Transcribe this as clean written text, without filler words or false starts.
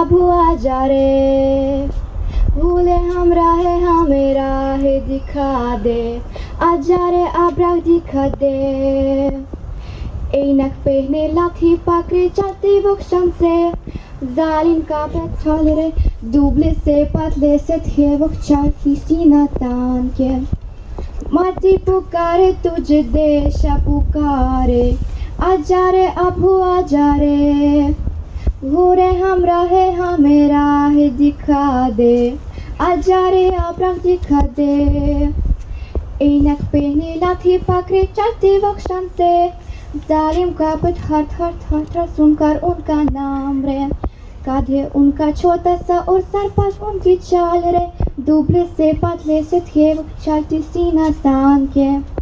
अब हुआ जा रे, भूले हम राहे हमें राह दिखा दे, आजा रे अब राह दिखा दे। Enak pehne lathi pakre चलती वक्शन से, जालिम का पेट्रोल दुबले से पतले से थे वो चलती सीना तान के। माटी पुकारे तुझे देशा पुकारे, आजा रे अब हुआ जा रे, भूरे हम राहे हमें राह दिखा दे, आजा रे अब राह दिखा दे। Enak pehne lathi pakre चलती वक्शन से, जालिम का पत्थर थर थर थर सुनकर उनका नाम रे, कांधे उनका छोटा सा और सर पर उनकी चाल रे, दुबले से पतले से थे वो चलती सीना तान के।